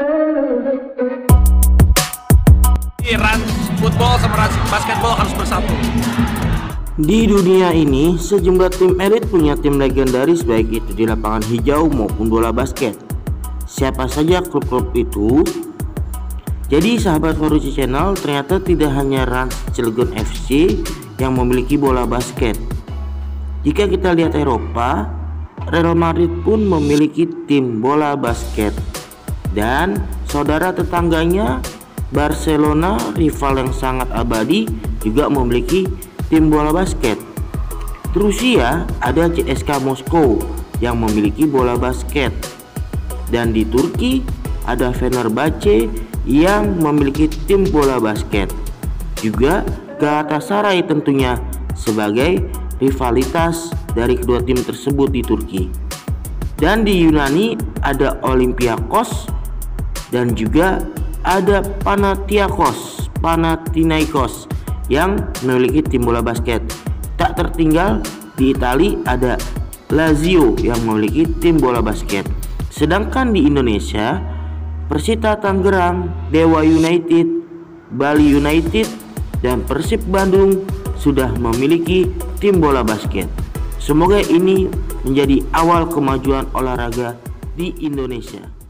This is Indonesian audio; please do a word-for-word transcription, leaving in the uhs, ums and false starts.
Rans football sama Rans basketball harus bersatu. Di dunia ini, sejumlah tim elit punya tim legendaris baik itu di lapangan hijau maupun bola basket. Siapa saja klub-klub itu? Jadi sahabat Faruji Channel, ternyata tidak hanya Rans Cilegon F C yang memiliki bola basket. Jika kita lihat Eropa, Real Madrid pun memiliki tim bola basket. Dan saudara tetangganya Barcelona, rival yang sangat abadi, juga memiliki tim bola basket. Di Rusia ada C S K A Moskow yang memiliki bola basket. Dan di Turki ada Fenerbahce yang memiliki tim bola basket. Juga Galatasaray tentunya sebagai rivalitas dari kedua tim tersebut di Turki. Dan di Yunani ada Olympiakos dan juga ada Panathinaikos, Panathinaikos yang memiliki tim bola basket. Tak tertinggal di Italia ada Lazio yang memiliki tim bola basket. Sedangkan di Indonesia, Persita Tangerang, Dewa United, Bali United, dan Persib Bandung sudah memiliki tim bola basket. Semoga ini menjadi awal kemajuan olahraga di Indonesia.